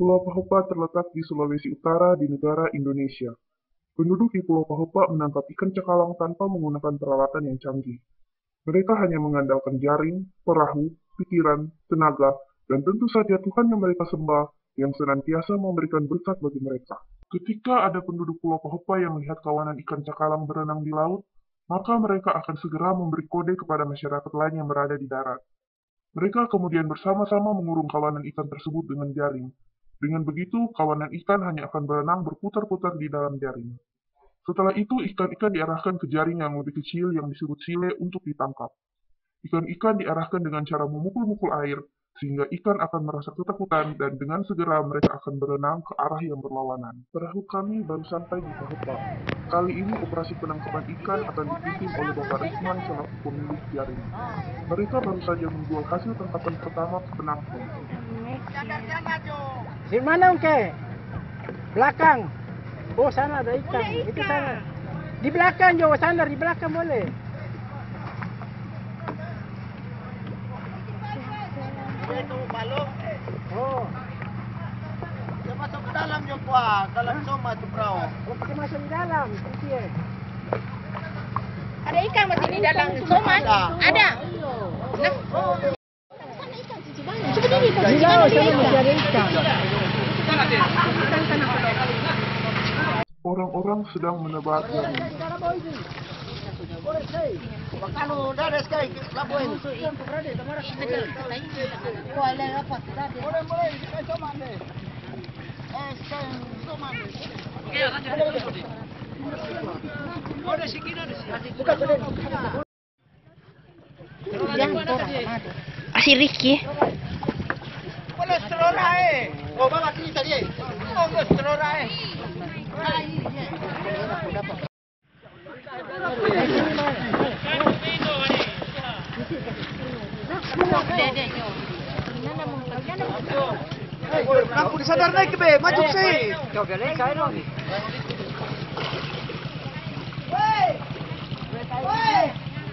Pulau Pahepa terletak di Sulawesi Utara di negara Indonesia. Penduduk di Pulau Pahepa menangkap ikan cakalang tanpa menggunakan peralatan yang canggih. Mereka hanya mengandalkan jaring, perahu, pikiran, tenaga, dan tentu saja Tuhan yang mereka sembah yang senantiasa memberikan berkat bagi mereka. Ketika ada penduduk Pulau Pahepa yang melihat kawanan ikan cakalang berenang di laut, maka mereka akan segera memberi kode kepada masyarakat lain yang berada di darat. Mereka kemudian bersama-sama mengurung kawanan ikan tersebut dengan jaring. Dengan begitu, kawanan ikan hanya akan berenang berputar-putar di dalam jaring. Setelah itu, ikan-ikan diarahkan ke jaring yang lebih kecil yang disebut sile untuk ditangkap. Ikan-ikan diarahkan dengan cara memukul-mukul air, sehingga ikan akan merasa ketakutan dan dengan segera mereka akan berenang ke arah yang berlawanan. Perahu kami baru sampai di Pahepa. Kali ini operasi penangkapan ikan akan dipimpin oleh Bapak Risman selaku pemilik jaring. Mereka baru saja menjual hasil tangkapan pertama ke penampung. Di mana Ungke? Belakang. Oh sana ada ikan. Itu sana. Di belakang Jo, sana di belakang boleh. Itu balok. Oh. Dia masuk ke dalam jo kuah, dalam soma tu perahu. Oh pakai masuk di dalam. Kecil. Ada ikan masih di dalam soma? Ada. Nah. Coba ini Di laut sana masih ada ikan. Orang-orang sedang menebar jaring. Kalau dah ada sekali labuin. Asih Ricky. Boleh selorai. Oh, bawa sini tadi. Oh, selorai. Aku disadar naik be, maju sih. Kau galak kau dong. Woi. Woi.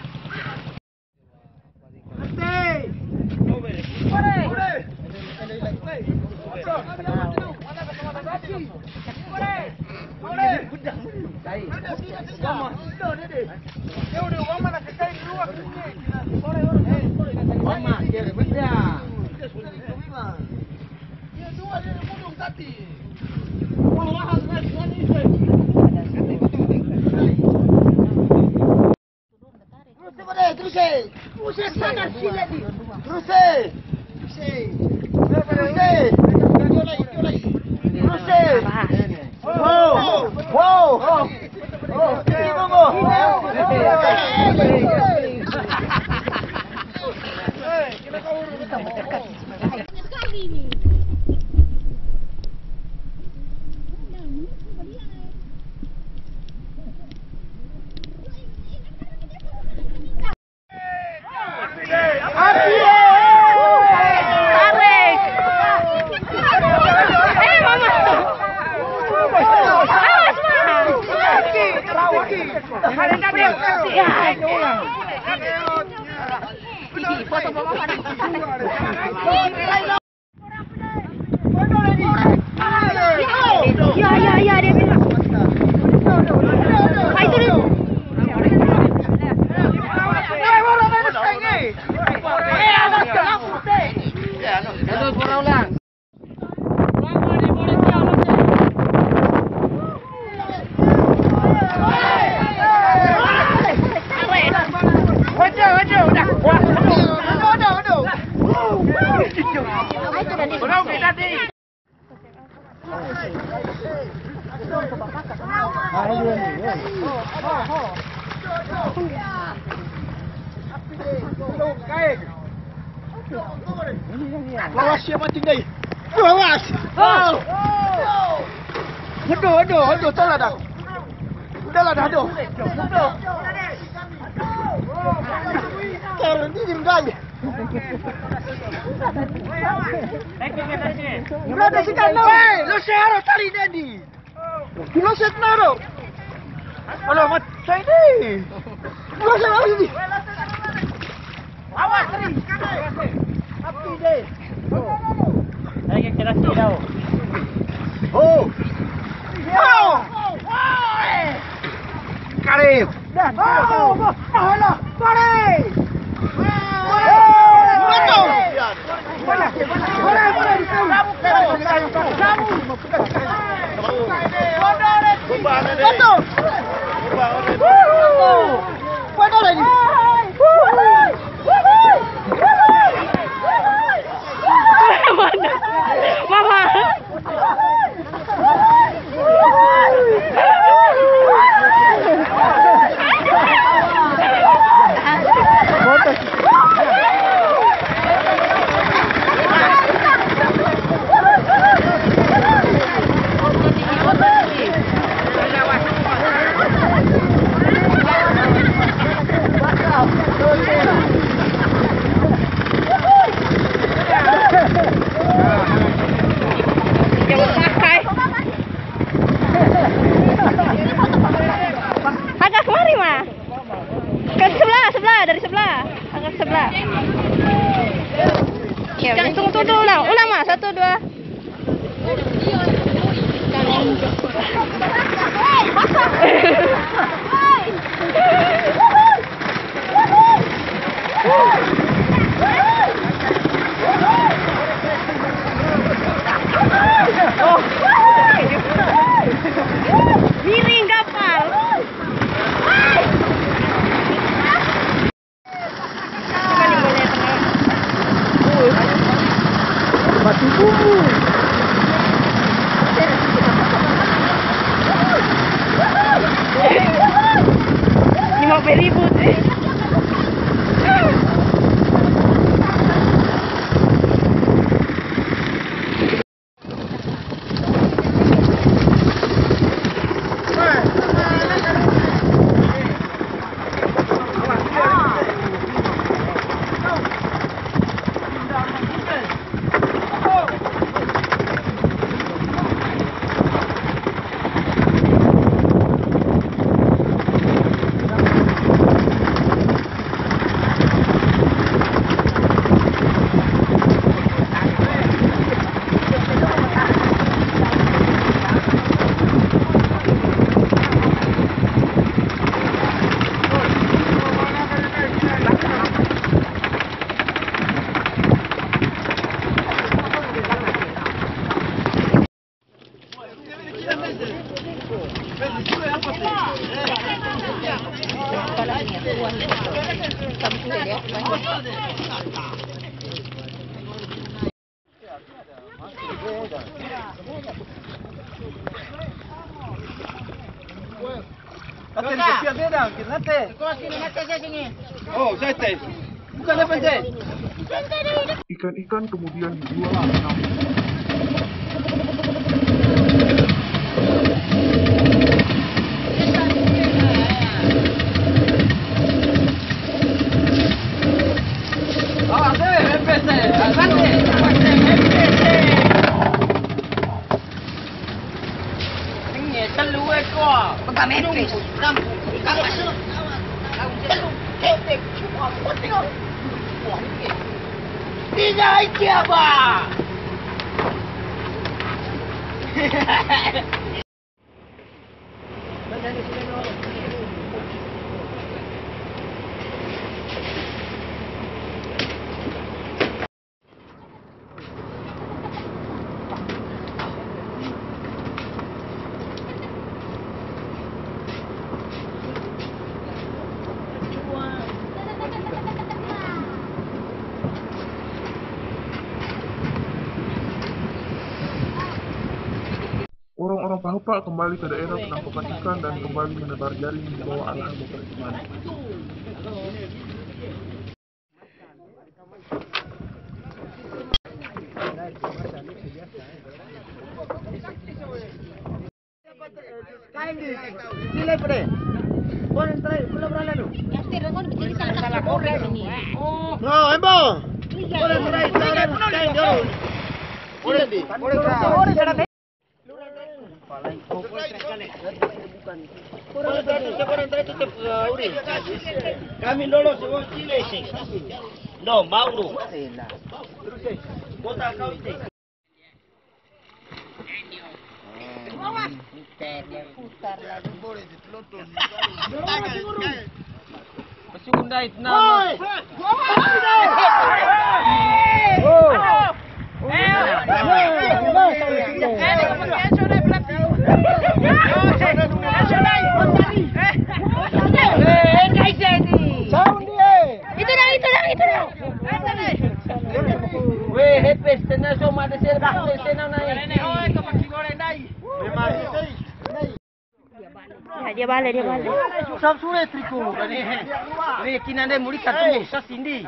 Hei. Boleh. Boleh. Boleh. Sama. Ya udah, uang mana sekali dulu aku ini. Boleh. Mama, dia benda. Dia dua dia mudung tadi. Mau mahal kan ini. Terus Terus sana sini di. Terus. Wow. Ya dia bilang. Itu dia. Lawas siapa tinggal? Lawas. Aduh, tolong dah. Udahlah dah, aduh. Taruh ni tinggal. Berada sekarang. Hei, lo seharusnya tali tadi. Lo sekarang. Alah, mat saya ni. Lo sekarang ni. Awas ni. Api deh. Saya kira tidak. Oh. Karib. Dan. Oh, Allah. Balik. Betul. Agak kemari mah. Ke sebelah, dari sebelah. Agak sebelah. Ya, tunggu ulang mah. 1, 2. Miring kapal. Batu bumbu. Ini mau beribut. Oh, saya. Bukan apa saya. Ikan-ikan kemudian dijual ke penambang. Orang-orang Pahepa kembali ke daerah penangkapan ikan dan kembali menebar jaring di bawah arahan Bapak Iman. No, Embo. Boleh try. Boleh di. Kami lolos semua Chile sih. No, Mauro. Bota kau itu. Pasundai na. Itu dah. Weh, hepes tena so mada serba tena nai. Ya, dia balik. Susah sulit triko. Weh, kina dai muri katu sa sindi.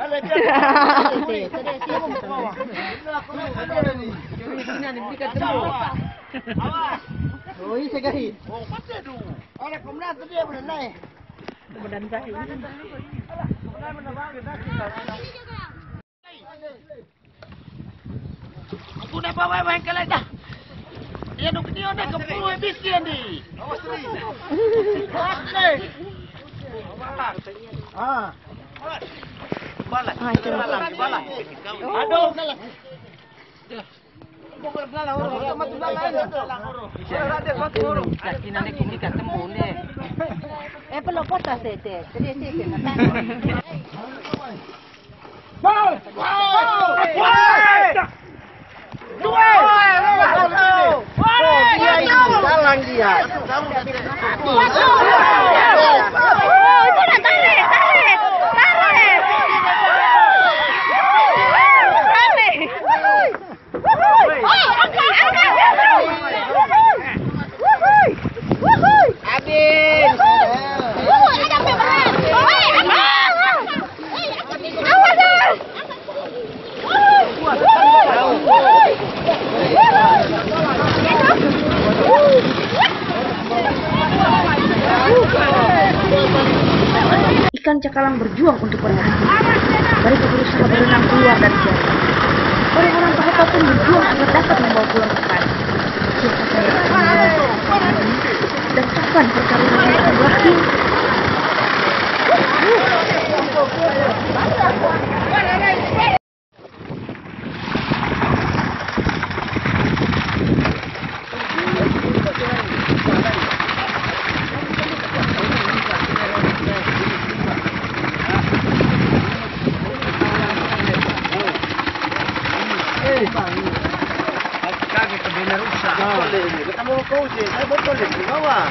Kina dai muri katu. Oh, ini segari. Orang kemudian tu dia benar naik. Aku dah bawa yang kalah dah. Dia duk dia dah kepuluh habis dia ni. Ah. Balas. Itu. Balas. Aduh. Kina ni kini ketemu ni. Pelok kota sete. Jadi sete nak. Jalan dia. Itu nak tarik. Ikan cakalang berjuang untuk berhasil. Mereka berusaha berenang keluar dari jaring. Orang-orang Pahepa pun berjuang agar dapat membawa pulang ikan. Siapa saya akan membawa ini? Dan kapan pertarungan ini akan berakhir? Kaki ke bina rusak. Kita mau kau je. Saya botol di bawah.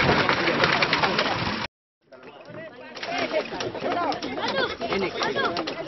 Ini.